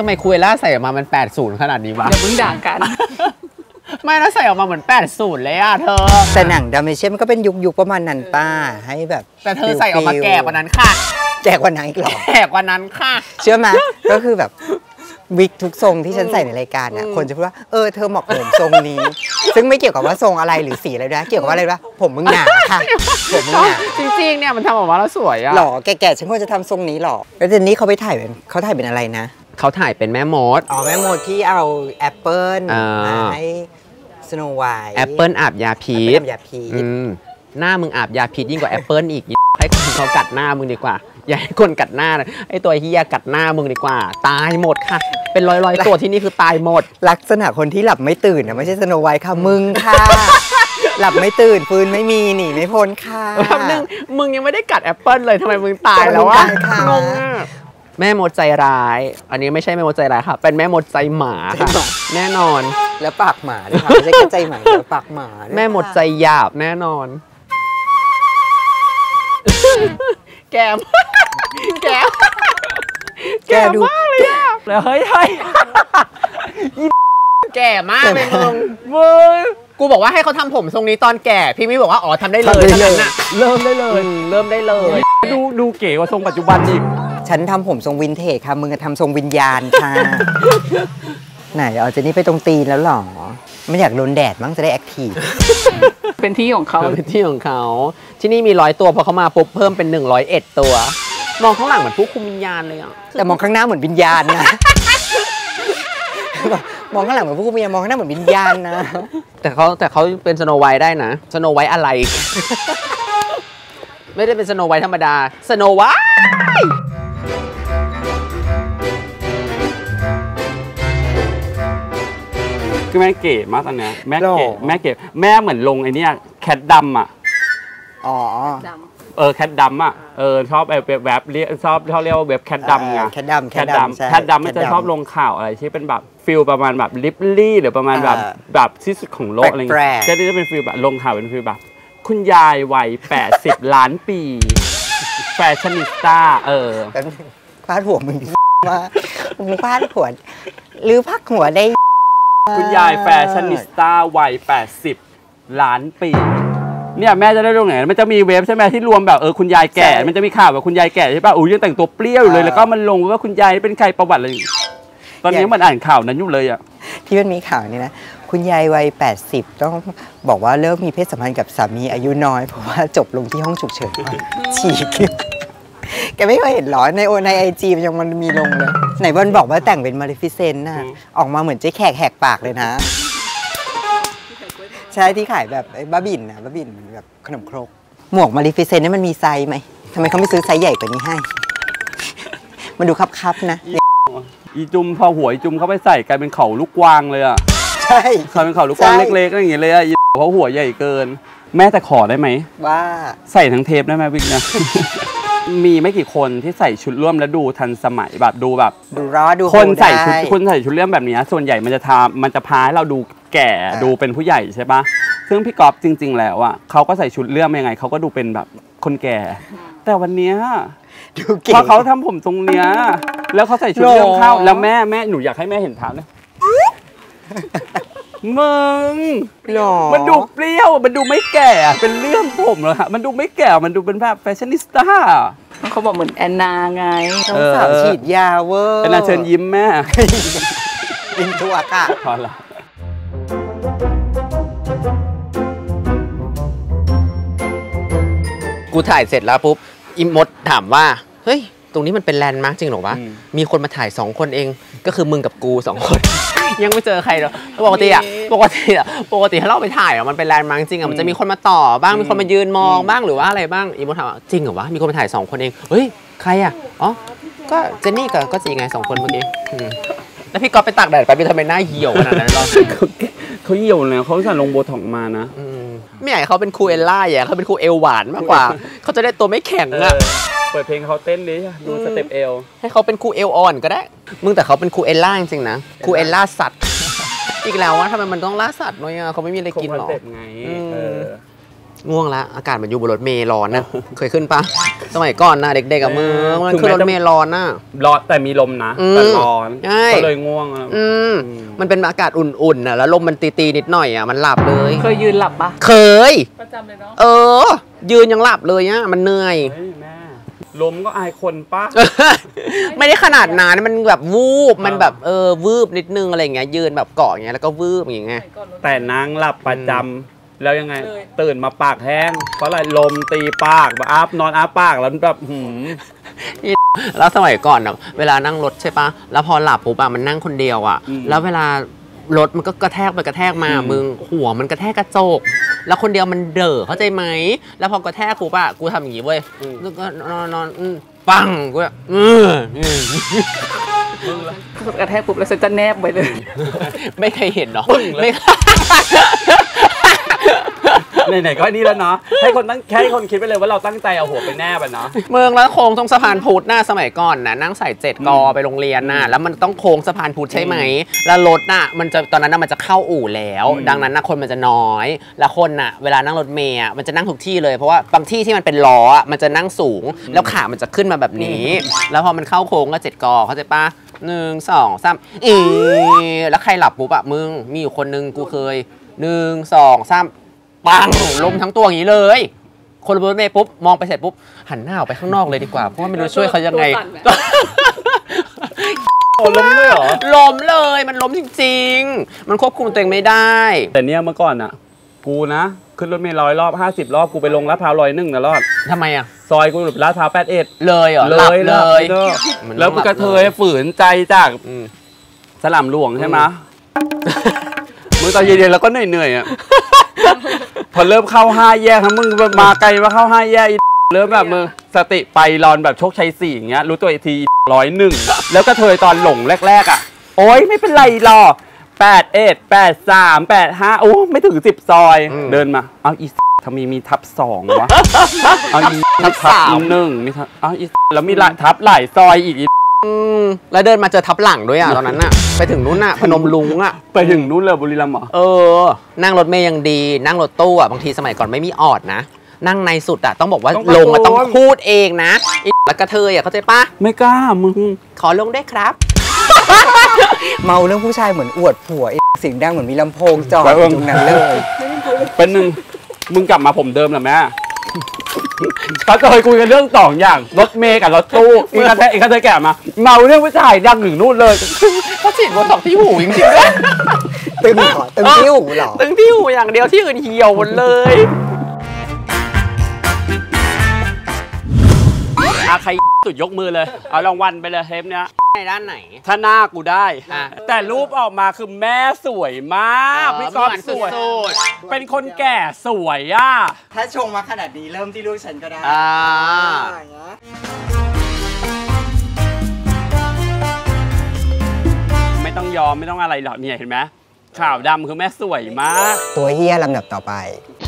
ทำไมคูเอล่าใส่ออกมามัน80ขนาดนี้วะเดี๋ยวมึงด่ากันไม่แล้วใส่ออกมาเหมือน80เลยอะเธอแต่หนังดาเมเชียมันก็เป็นยุคประมาณนั้นป้าให้แบบแต่เธอใส่ออกมาแก่กว่านั้นค่ะแก่กว่านั้นอีกหรอแก่กว่านั้นค่ะเชื่อไหมก็คือแบบวิกทุกทรงที่ฉันใส่ในรายการน่ะคนจะพูดว่าเธอเหมาะผมทรงนี้ซึ่งไม่เกี่ยวกับว่าทรงอะไรหรือสีอะไรนะเกี่ยวกับว่าอะไรวะผมมึงหนาค่ะผมมึงหนาจริงๆเนี่ยมันทำออกมาแล้วสวยอะหล่อแก่ๆฉันควรจะทำทรงนี้หรอแล้วเจนนี่เขาไปถ่ายเป็นอะไรนะเขาถ่ายเป็นแม่มดแม่มดที่เอาแอปเปิ้ลให้สโนว์ไวท์แอปเปิ้ลอาบยาพิษหน้ามึงอาบยาพิษยิ่งกว่าแอปเปิ้ลอีกให้คนเขากัดหน้ามึงดีกว่าอย่าให้คนกัดหน้าเลยไอตัวเฮียกัดหน้ามึงดีกว่าตายหมดค่ะเป็นร้อยตัวที่นี่คือตายหมดลักษณะคนที่หลับไม่ตื่นนะไม่ใช่สโนว์ไวท์ค่ะมึงค่ะหลับไม่ตื่นปืนไม่มีหนีไม่พ้นค่ะแป๊บนึงมึงยังไม่ได้กัดแอปเปิ้ลเลยทำไมมึงตายแล้ววะงงอ่ะแม่มดใจร้ายอันนี้ไม่ใช่แม่มดใจร้ายค่ะเป็นแม่มดใจหมาค่ะแน่นอนแล้วปากหมาด้วยค่ะไม่ใช่แค่ใจหมาแล้วปากหมาแม่มดใจหยาบแน่นอนแกมดูมากเลยอะแล้วเฮ้ยแก่มากเลยมึงกูบอกว่าให้เขาทำผมทรงนี้ตอนแก่พี่มิบอกว่าทำได้เลยเท่านั้นน่ะเริ่มได้เลยดูเก๋กว่าทรงปัจจุบันอีกฉันทำผมทรงวินเทจค่ะมึงจะทำทรงวิญญาณค่ะไหนเจนนี่ไปตรงตีนแล้วหรอไม่อยากโดนแดดมั้งจะได้แอคทีฟเป็นที่ของเขาที่นี่มี100ตัวพอเขามาปุ๊บเพิ่มเป็น101ตัวมองข้างหลังเหมือนผู้คุมวิญญาณเลยอ่ะแต่มองข้างหน้าเหมือนวิญญาณนะมองข้างหลังเหมือนผู้คุมวิญญาณมองข้างหน้าเหมือนวิญญาณนะแต่เขาเป็นสโนไวท์ได้นะสโนไวท์อะไรไม่ได้เป็นสโนไวท์ธรรมดาสโนไวท์คือแม่เก๋มากตอนเนี้ยแม่เก๋แม่เหมือนลงไอ้นี่แคทดำอ่ะแคทดำอ่ะชอบเว็บเรียกชอบเขาเรียกว่าเว็บแคทดำไงแคทดำมันจะชอบลงข่าวอะไรที่เป็นแบบฟิลประมาณแบบลิปลี่หรือประมาณแบบที่สุดของโลกอะไรเงี้ยก็จะเป็นฟิลแบบลงข่าวเป็นฟิลแบบคุณยายวัย80 ล้านปีแฟชั่นนิสต้าพาดหัวมึงว่ามึงพาดหัวหรือพักหัวได้คุณยายแฟชั่นนิสต้าวัย80 ล้านปีเนี่ยแม่จะได้ตรงไหนมันจะมีเว็บใช่ไหมที่รวมแบบคุณยายแก่มันจะมีข่าวแบบคุณยายแก่ใช่ป่ะยังแต่งตัวเปรี้ยวอยู่เลยแล้วก็มันลงว่าคุณยายเป็นใครประวัติอะไรตอนนี้มันอ่านข่าวนั้นอยู่เลยอ่ะที่มันมีข่าวนี่นะคุณยายวัย80ต้องบอกว่าเริ่มมีเพศสัมพันธ์กับสามีอายุน้อยเพราะว่าจบลงที่ห้องฉุกเฉินฉีกแกไม่เคยเห็นหรอในไอจีมันมีลงเลยไหนบอลบอกว่าแต่งเป็นมาริฟิเซนต์น่ะออกมาเหมือนเจ๊แขกแหกปากเลยนะใช่ที่ขายแบบบ้าบินนะบ้าบินแบบขนมครกหมวกมาริฟิเซนต์นี่มันมีไซส์ไหมทำไมเขาไม่ซื้อไซส์ใหญ่กว่านี้ให้มันดูคับๆนะอีจุ่มพอหัวอีจุ่มเขาไปใส่กลายเป็นเขาลูกกวางเลยอ่ะใช่เขาเป็นเขาลูกกวางเล็กๆอย่างเงี้ยเลยอ่ะเพราะหัวใหญ่เกินแม่แต่ขอได้ไหมว่าใส่ทั้งเทปได้ไหมวิกนะมีไม่กี่คนที่ใส่ชุดร่วมแล้วดูทันสมัยแบบดูแบบดูร้อดูคนใส่ชุดร่วมแบบนี้ส่วนใหญ่มันจะพาให้เราดูแก่ดูเป็นผู้ใหญ่ใช่ปะซึ่งพี่ก๊อฟจริงๆแล้วอ่ะเขาก็ใส่ชุดเลื่อมยังไงเขาก็ดูเป็นแบบคนแก่แต่วันนี้พอเขาทำผมตรงเนี้ยแล้วเขาใส่ชุดเลื่อมเข้าแล้วแม่หนูอยากให้แม่เห็นเท้าเลยมึงมันดูเปรี้ยวมันดูไม่แก่เป็นเรื่องผมเลยค่ะมันดูไม่แก่มันดูเป็นแบบแฟชั่นนิสต้าเขาบอกเหมือนแอนนาไงน้องสาวฉีดยาเวอร์แอนนาเชิญยิ้มแม่ยิ้มตัวอากาศพอละกูถ่ายเสร็จแล้วปุ๊บอิมดถามว่าเฮ้ยตรงนี้มันเป็นแลนด์มาร์กจริงหรอวะมีคนมาถ่าย2คนเองก็คือมึงกับกู2คนยังไม่เจอใครเลยปกติถ้าเราไปถ่ายมันเป็นแลนด์มาร์กจริงมันจะมีคนมาต่อบ้างมีคนมายืนมองบ้างหรือว่าอะไรบ้างอิมดถามว่าจริงเหรอวะมีคนมาถ่าย2คนเองเฮ้ยใครก็เจนนี่ก็จีไง2คนเมื่อกี้แล้วพี่ก๊อฟไปตากแดดไปทำไมหน้าเหี่ยวขนาดนั้นหรอเขาเหี่ยวเลยเขาสั่งลงโบท็อกมานะไม่อยากเขาเป็นครูเอลล่าอยากเขาเป็นครูเอลหวานมากกว่าเขาจะได้ตัวไม่แข็งอะเปิดเพลงเขาเต้นดิดูสเต็ปเอลให้เขาเป็นครูเอลอ่อนก็ได้มึงแต่เขาเป็นครูเอลล่าจริงๆนะครูเอลล่าสัตว์อีกแล้วว่าทำไมมันต้องล่าสัตว์ด้วยเขาไม่มีอะไรกินหรอง่วงละอากาศมันอยู่บนรถเมล์ร้อนนะเคยขึ้นปะสมัยก่อนนะเด็กๆกับมือมันคือรถเมล์ร้อนนะร้อนแต่มีลมนะแต่ร้อนก็เลยง่วงมันเป็นอากาศอุ่นๆนะแล้วลมมันตีๆนิดหน่อยอ่ะมันหลับเลยเคยยืนหลับปะเคยประจำเลยเนาะยืนยังหลับเลยอ่ะมันเหนื่อยลมก็อายคนปะไม่ได้ขนาดนั้นมันแบบวูบมันแบบวืบนิดนึงอะไรเงี้ยยืนแบบเกาะอย่างเงี้ยแล้วก็วืบอย่างเงี้ยแต่นางหลับประจำแล้วยังไงตื่นมาปากแห้งเพราะอะไรลมตีปากแบบนอนปากแล้วแบบแล้วสมัยก่อนอ่ะเวลานั่งรถใช่ปะแล้วพอหลับปุ๊บมันนั่งคนเดียวอ่ะแล้วเวลารถมันก็กระแทกไปกระแทกมามึงหัวมันกระแทกกระจกแล้วคนเดียวมันเด่อเข้าใจไหมแล้วพอกระแทกปุ๊บกูทำอย่างงี้เว้ยแล้วก็นอนปังกูกระแทกปุ๊บแล้วฉันจะแนบไปเลยไม่เคยเห็นหรอไม่ไหนๆก็นี่แล้วเนาะให้คนคิดไปเลยว่าเราตั้งใจเอาหัวไปแนบเนาะเมืองแล้วโค้งตรงสะพานพุทธน่ะสมัยก่อนนะนั่งใส่7 กไปโรงเรียนน่ะแล้วมันต้องโค้งสะพานพุทธใช่ไหมแล้วรถน่ะมันจะตอนนั้นมันจะเข้าอู่แล้วดังนั้นคนมันจะน้อยแล้วคนน่ะเวลานั่งรถเมล์มันจะนั่งทุกที่เลยเพราะว่าบางที่ที่มันเป็นล้อมันจะนั่งสูงแล้วขามันจะขึ้นมาแบบนี้แล้วพอมันเข้าโค้งก็7 กเข้าใจปะ1 2 3แล้วใครหลับปุ๊บมึงมีอยู่คนนึงกูเคย1 2 3ปังลมทั้งตัวอย่างนี้เลยคนบนรถเมล์ปุ๊บมองไปเสร็จปุ๊บหันหน้าออกไปข้างนอกเลยดีกว่าเพราะว่าไม่รู้ช่วยเขายังไงล้มเลยเหรอล้มเลยมันล้มจริงๆมันควบคุมตัวเองไม่ได้แต่เนี้ยเมื่อก่อนกูนะขึ้นรถเมล์100 รอบ50 รอบกูไปลงลาดพร้าว101นะรอดทำไมซอยกูหลุดลาดพร้าว81 เลยเหรอเลยแล้วกูกระเทยฝืนใจจากสลัมหลวงใช่ไหมมึงตอนเย็นๆแล้วก็เหนื่อยพอเริ่มเข้า5 แยกทั้งมึงมาไกลมาเข้า5 แยกเริ่มแบบมึงสติไปรอนแบบโชคชัย4อย่างเงี้ยรู้ตัวอีกที101แล้วก็เธอตอนหลงแรกโอ๊ยไม่เป็นไรหรอก81 83 85โอ้ไม่ถึง10 ซอยเดินมาเอาอีทำมีทับ2วะเอาอีทับ1มีทับเอาอีแล้วมีทับหลายซอยอีกแล้วเดินมาเจอทับหลังด้วยตอนนั้นไปถึงนู้นพนมลุงไปถึงนู้นเลยบุรีรัมย์เหรอนั่งรถเมย์ยังดีนั่งรถตู้บางทีสมัยก่อนไม่มีออดนะนั่งในสุดต้องบอกว่าลงต้องพูดเองนะแล้วกระเทยเข้าใจปะไม่กล้ามึงขอลงได้ครับเมาเรื่องผู้ชายเหมือนอวดผัวเสียงดังเหมือนมีลำโพงจ่อตรงนั้นเลยเป็นหนึ่งมึงกลับมาผมเดิมหรอแม่เขาเคยคุยกันเรื่อง2 อย่างรถเมย์กับรถตู้อีกกระเทยแก่มาเมาเรื่องผู้ชายดัง1นู่นเลยเขาฉีดบน2 ที่หูจริงๆด้วยตึงที่หูหรอตึงที่หูอย่างเดียวที่อื่นเหี่ยวหมดเลยใครสุดยกมือเลยเอารางวัลไปเลยเทปเนี้ยในด้านไหนถ้าหน้ากูได้แต่รูปออกมาคือแม่สวยมากพี่ก๊อฟสวยเป็นคนแก่สวยถ้าชงมาขนาดนี้เริ่มที่รูปฉันก็ได้ไม่ต้องยอมไม่ต้องอะไรหรอกเนี่ยเห็นไหมขาวดำคือแม่สวยมากตัวเฮียลำดับต่อไป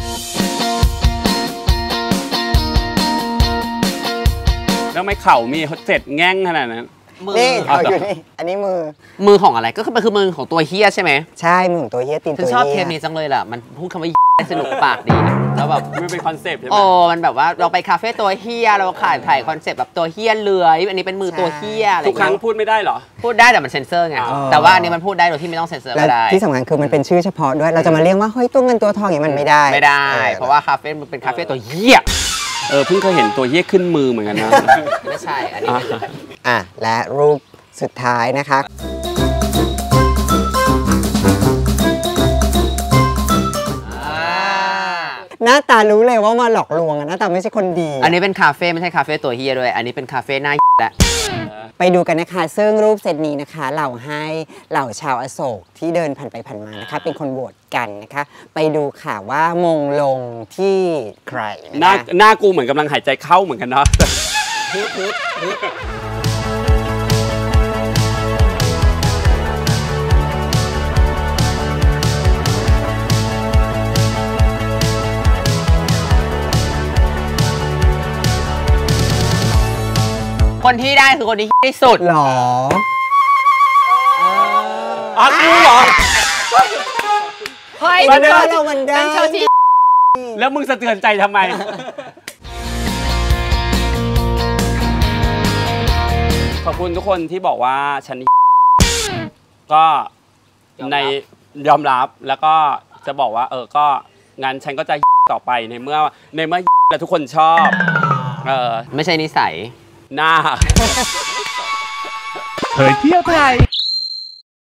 แล้วไม่เข่ามีเจ็ดแง่งขนาดนั้นนี่เขาอยู่นี่อันนี้มือของอะไรก็คือมันคือมือของตัวเฮียใช่ไหมใช่มือของตัวเฮียตีนตัวเฮียชอบเทปนี้จังเลยล่ะมันพูดคำว่าสนุกปากดีแล้วแบบมันเป็นคอนเซปต์ใช่ไหมมันแบบว่าเราไปคาเฟ่ตัวเฮียเราถ่ายคอนเซปต์แบบตัวเฮียเลื้อยอันนี้เป็นมือตัวเฮียทุกครั้งพูดไม่ได้เหรอพูดได้แต่มันเซ็นเซอร์ไงแต่ว่าอันนี้มันพูดได้โดยที่ไม่ต้องเซ็นเซอร์ก็ได้ที่สำคัญคือมันเป็นชื่อเฉพาะด้วยเราจะมาเรียกว่าเฮ้ยตัวเงินตัวทองอย่างนี้มันไม่ได้เพราะว่าคาเฟ่มันเป็นคาเฟ่ตัวเฮียเพิ่งเคยเห็นตัวเฮียขึ้นมือเหมือนกันนะไม่ใช่อันนี้และรูปสุดท้ายนะคะหน้าตารู้เลยว่ามาหลอกลวงหน้าตาไม่ใช่คนดีอันนี้เป็นคาเฟ่ไม่ใช่คาเฟ่ตัวเฮียด้วยอันนี้เป็นคาเฟ่หน้าแหละไปดูกันนะคะซึ่งรูปเซตนี้นะคะเหล่าชาวอโศกที่เดินผ่านไปผ่านมานะคะเป็นคนโหวตกันนะคะไปดูค่ะว่ามงลงที่ใครหน้ากูเหมือนกำลังหายใจเข้าเหมือนกันเนาะคนที่ได้คือคนที่ที่สุดหรอกูเหรอเฮ้ยเรามันได้เป็นเชาที่แล้วมึงสะเทือนใจทำไมขอบคุณทุกคนที่บอกว่าฉันก็ในยอมรับแล้วก็จะบอกว่าก็งานฉันก็จะต่อไปในเมื่อแล้วทุกคนชอบไม่ใช่นิสัยหน้าเผยเที่ยวไทย